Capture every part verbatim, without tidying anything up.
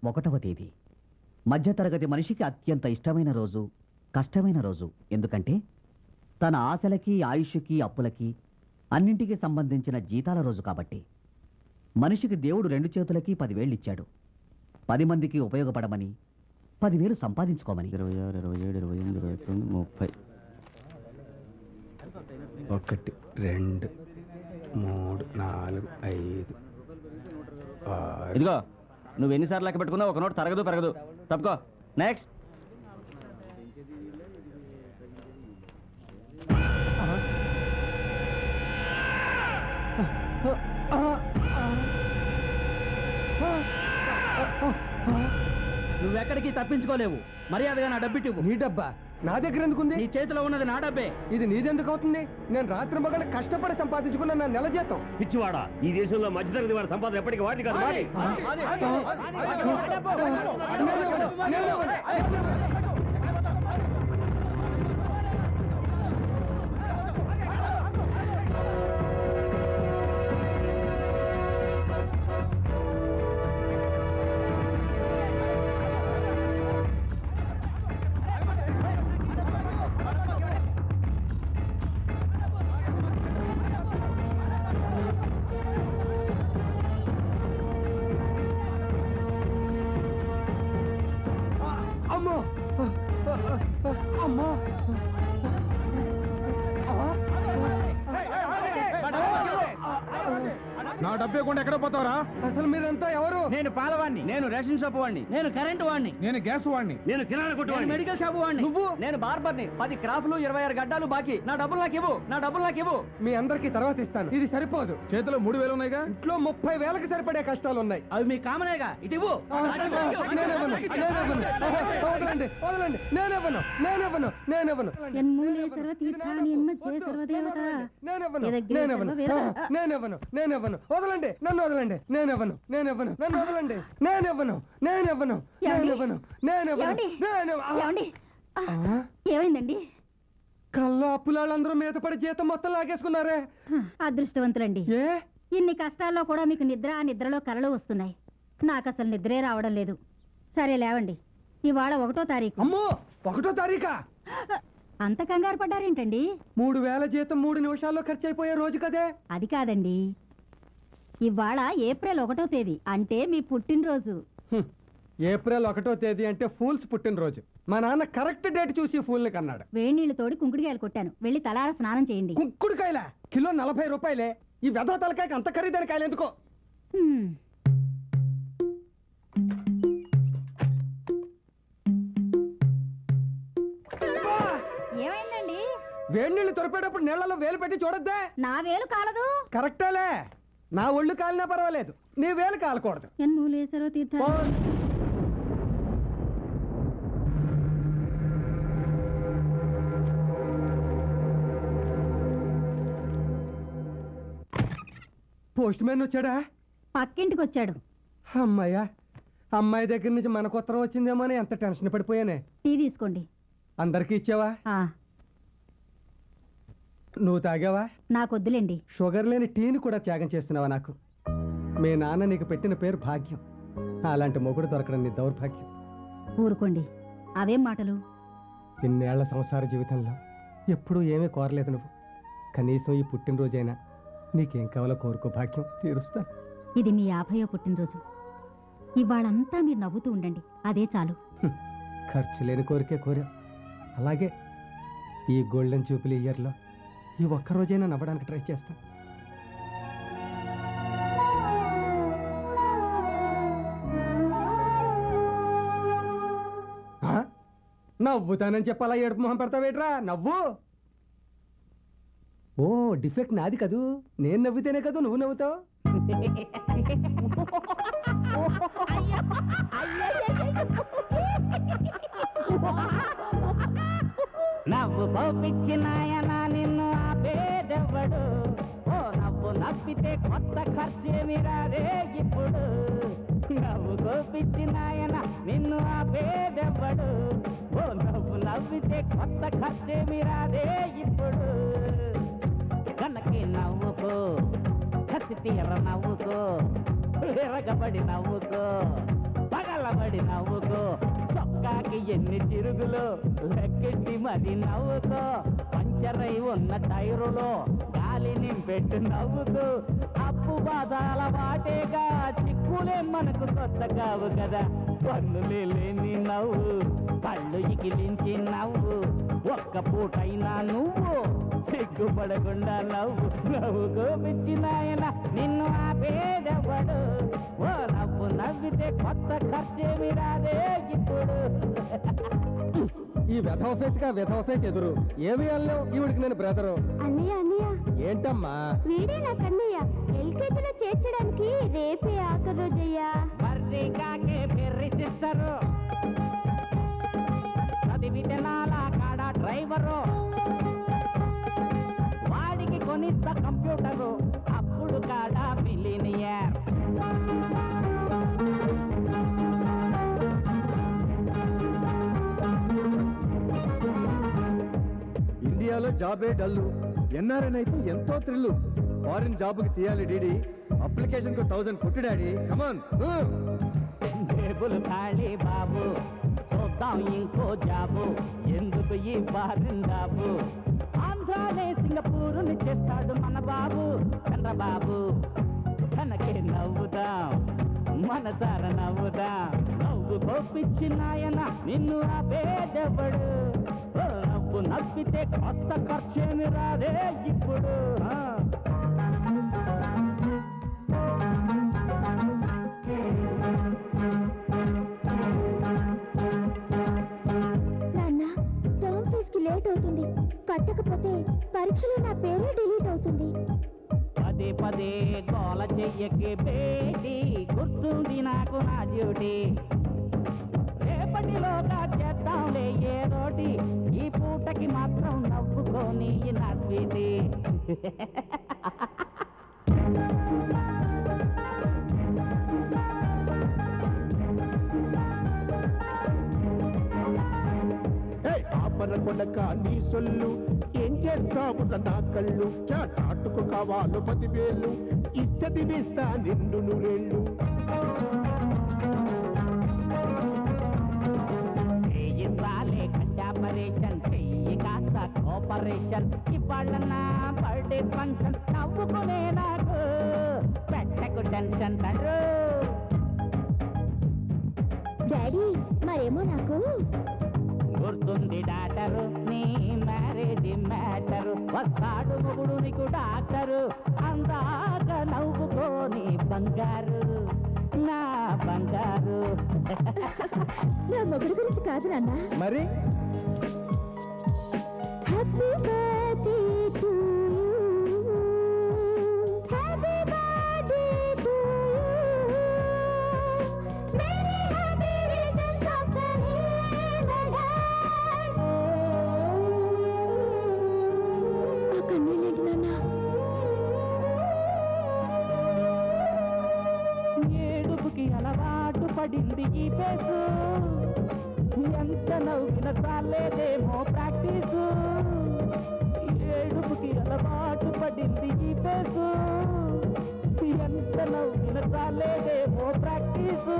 ఒకటవ తేదీ మధ్యతరగతి మనిషికి అత్యంత ఇష్టమైన రోజు, కష్టమైన రోజు. ఎందుకంటే తన ఆశలకి, ఆయుష్కి, అప్పులకి అన్నింటికి సంబంధించిన జీతాల రోజు కాబట్టి. మనిషికి దేవుడు రెండు చేతులకి పదివేళ్ళు ఇచ్చాడు. పది మందికి ఉపయోగపడమని, పదివేలు సంపాదించుకోమని. ఇరవై ఆరు ఇరవై ఏడు ఇరవై ఎనిమిది ఇరవై తొమ్మిది ముప్పై ఒకటి రెండు మూడు నాలుగు ఐదు. ఇదిగో నువ్వు ఎన్నిసార్లు లెక్క పెట్టుకున్నా ఒక నోట్ తరగదు పెరగదు. తప్పుకో. నెక్స్ట్. నువ్వెక్కడికి తప్పించుకోలేవు. మర్యాదగా నా డబ్బిట్టు. నీ డబ్బా నా దగ్గర ఎందుకుంది? నీ చేతిలో ఉన్నది నా డబ్బే. ఇది నీదెందుకు అవుతుంది? నేను రాత్రి మగళ్ళ కష్టపడి సంపాదించుకున్న నా నెల జీతం. పిచ్చివాడా, ఈ దేశంలో మధ్యతరగతి వాడి సంపాదన ఎప్పటికీ వాడి కాదు. నా డబ్బే కొండ ఎక్కడ పోతావరా? అసలు మీరంతా ఎవరు? నేను పాలవాణ్ణి, నేను రేషన్ షాప్ వాడిని, నేను కరెంటు వాడిని, నేను గ్యాస్ వాడిని, నేను కిరాణా కొట్టు వాడిని, మెడికల్ షాప్ వాడిని. నువ్వు? నేను బార్బర్ని. పది క్రాఫ్లు, ఇరవై ఆరు గడ్డాలు బాకీ. నా డబ్బులు నాకు ఇవ్వు, నా డబ్బులు నాకు ఇవ్వు. మీ అందరికి తర్వాత ఇస్తాను. ఇది సరిపోదు. చేతిలో మూడు వేలు ఉన్నాయిగా. ఇంట్లో ముప్పై వేలకు సరిపడే కష్టాలు ఉన్నాయి. అవి మీ కామనేగా. ఇటు ఇవ్వు. వదలండి, వదలండి. నేనెవను, నేనెవను, నేనెవను, నేనెవను, నేనెవను. వదలండి, నన్ను వదలండి. నేనెవను, నేనెవను, నన్ను వదలండి. నేనెవను, నేనెవను, నేనెవను, నేనెవను. ఏమైందండి? కల్లో అప్పులాళ్ళందరూ మీద పడి జీతం మొత్తం లాగేసుకున్నారే. అదృష్టవంతులండి. ఏ ఇన్ని కష్టాల్లో కూడా మీకు నిద్ర, నిద్రలో కలలు వస్తున్నాయి. నాకు అసలు నిద్రే రావడం లేదు. సరే లేవండి, ఇవాళ ఒకటో తారీఖు. అమ్మో, ఒకటో తారీఖా? అంత కంగారు పడ్డారేంటండి? మూడు వేల జీతం మూడు నిమిషాల్లో ఖర్చు అయిపోయే రోజు కదే. అది కాదండి, ఇవాళ ఏప్రిల్ ఒకటో తేదీ, అంటే మీ పుట్టినరోజు. ఏప్రిల్ ఒకటో తేదీ అంటే ఫూల్స్ పుట్టినరోజు. మా నాన్న కరెక్ట్ డేట్ చూసి ఫూల్ని కన్నాడు. వేడి నీళ్లు తోడి కుంకుడికాయలు కొట్టాను, వెళ్ళి తలార స్నానం చేయండి. కుంకుడికాయల కిలో నలభై రూపాయలే. ఈ వెధవ తలకాయకి అంత ఖరీదైన కాయలు ఎందుకో. ఏమైందండి? వేడి నీళ్లు తొరిపేటప్పుడు నీళ్లలో వేలు పెట్టి చూడొద్దే. నా వేలు కాలదు. కరెక్టేలే, నా ఒళ్ళు కాలినా పర్వాలేదు, నీ వేలు కాలకూడదు. ఎన్మూలేశ్వరో తీర్థ. పోస్ట్ మ్యాన్ వచ్చాడా? పక్కింటికి వచ్చాడు. అమ్మాయ్యా, అమ్మాయి దగ్గర నుంచి మనకు ఉత్తరం వచ్చిందేమో అని ఎంత టెన్షన్ పడిపోయానే. టీ తీసుకోండి. అందరికీ ఇచ్చావా? నువ్వు తాగావా? నాకొద్దులేండి. షుగర్ లేని టీని కూడా త్యాగం చేస్తున్నావా నాకు? మీ నాన్న నీకు పెట్టిన పేరు భాగ్యం. అలాంటి మొగుడు దొరకడం నీ దౌర్భాగ్యం. ఊరుకోండి, అవేం మాటలు. ఇన్నేళ్ల సంసార జీవితంలో ఎప్పుడూ ఏమీ కోరలేదు నువ్వు. కనీసం ఈ పుట్టినరోజైనా నీకేం కావాలో కోరుకో, భాగ్యం తీరుస్తా. ఇది మీ యాభయో పుట్టినరోజు. ఇవాళంతా మీరు నవ్వుతూ ఉండండి, అదే చాలు. ఖర్చు లేని కోరికే కోరా. అలాగే ఈ గోల్డెన్ జూపిలీ ఇయర్లో ఈ ఒక్కరోజైనా నవ్వడానికి ట్రై చేస్తా. నవ్వుతానని చెప్పాలా ఏడుపు మొహం పెడతావేట్రా? నవ్వు. ఓ, డిఫెక్ట్ నాది కదూ. నేను నవ్వితేనే కదా నువ్వు నవ్వుతావు. నవ్వు కోపించినాయన నిన్ను ఆపేదెవ్వడు. ఓ నవ్వు నవ్వితే కొత్త ఖర్చేమి రాదే ఇప్పుడు. నవ్వు కోపించినాయన నిన్ను ఆపేదెవ్వడు. ఓ నవ్వు నవ్వితే కొత్త ఖర్చేమి రాదే ఇప్పుడు. కనకి నవ్వుకో, కసి తీర నవ్వుకో, ఎరగబడి నవ్వుకో, పగల తలబడి నవ్వుకో చొక్కాకి ఎన్ని చిరుగులు లెక్కెట్టి మరి నవ్వుకో పంచరై ఉన్న టైరులో గాలి నింపెట్టు నవ్వుకో అప్పు బాధాల వాటేగా చిక్కులే మనకు కొత్త కావు కదా పన్నులే లేని నవ్వు కళ్ళు ఇకిలించి నవ్వు ఒక్క పూటైనా నువ్వు సిగ్గుపడకుండా నవ్వు నవ్వుకో పిచ్చి నాయన నిన్ను ఆపేదెవ్వడు ఓ నవ్వు నవ్వితే కొత్త ఖర్చేమి రాదే ఇప్పుడు ఈ వెధవ ఫేస్ గా వెధవ ఫేస్ ఎదురు ఏమి అల్లేవు ఈవిడికి నేను బ్రదరు అన్నయ్య అన్నయ్య ఏంటమ్మా వీడే నా కన్నయ్య ఎల్కేజీలో చేర్చడానికి రేపే ఆఖరి రోజయ్యా బర్రీ కాకే బెర్రీ సిస్టరు చదివితే నాలా కాడ డ్రైవరు వాడికి కొనిస్తా కంప్యూటరు అప్పుడు కాడ మిలీనియర్ ఇండియాలో జాబే డల్లు ఎన్ఆర్ఎన్ అయితే ఎంతో థ్రిల్లు ఫారిన్ జాబ్కి తీయాలి డీడీ అప్లికేషన్ కు థౌసండ్ కొట్టు డాడీ కమాన్ జేబులు ఖాళీ బాబు చూద్దాం ఇంకో జాబు ఎందుకు ఈ ఫారిన్ జాబు ఆంధ్రాలే సింగపూరుని చేస్తాడు మన బాబు చంద్రబాబు తనకే నవ్వుదాం మనసార నవ్వుదాం నవ్వుకో పిచ్చి నాయన నిన్ను ఆపేదెవ్వడు నవ్వు నవ్వితే కొత్త ఖర్చేమి రాదే ఇప్పుడు నాన్న టర్మ్ ఫీజ్ కి లేట్ అవుతుంది కట్టకపోతే పరీక్షలో నా పేరే డిలీట్ అవుతుంది పదే పదే గోల చెయ్యకే బేటి గుర్తుంది నాకు నా డ్యూటీ రేపటిలోగా చేద్దాంలే ఏదోటి ఈ పూటకి మాత్రం నవ్వుకొని నా స్వీటీ కొడక నీ సొల్లు ఏం చేస్తావు నా కళ్ళు చాటుకు కావాలు పదివేలు ఇష్టది వేస్తా నిండు నూరేళ్ళు చేయిస్తాలే కంటాపరేషన్ చెయ్యి కాస్త కోపరేషన్ ఇవాళ నా బర్త్డే ఫంక్షన్ నవ్వుకునే నాకు పెట్టకు టెన్షన్ తండ్రు డాడీ మరేమో నాకు గుర్తుంది డాక్టరు నీ మ్యారేజ్ మ్యాటరు వస్తాడు మొగుడు నీకు డాక్టరు అందాక నవ్వుకోని బంగారు నా బంగారు నా మొగుడు గురించి కాదు నాన్న మరి happy birthday to you happy birthday to you many happy returns of the day ఆ కన్నీళ్ళేంటి నాన్న ఏడుపుకి అలవాటు పడింది ఈ పేసు ఎంత నవ్విన చాలేదేమో ప్రాక్టీసు ఏడుపుకి అలవాటు పడింది ఈ పేసు ఎంత నవ్విన చాలేదేమో ప్రాక్టీసు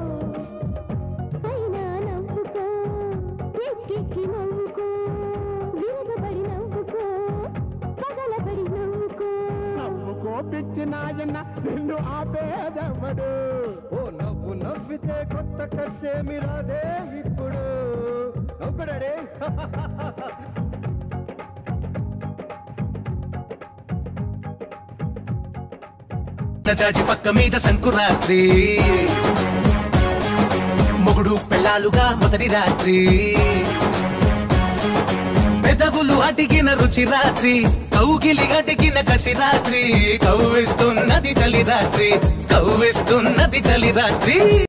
అయినా నవ్వుకో ఎక్కెక్కి నవ్వుకో విరగబడి నవ్వుకో పగలబడి నవ్వుకో నవ్వుకో పిచ్చి నాయన నిన్ను ఆపేదెవ్వడు ఓ నవ్వు నవ్వితే కొత్త ఖర్చేమి రాదే ఇప్పుడు నవ్వుకుడాడే చాచి పక్క మీద సంకురాత్రి మొగుడు పెళ్ళాలుగా మొదటి రాత్రి పెదవులు అడిగిన రుచి రాత్రి కౌగిలి అడిగిన కసి రాత్రి కవ్విస్తున్నది చలి రాత్రి కవ్విస్తున్నది చలి రాత్రి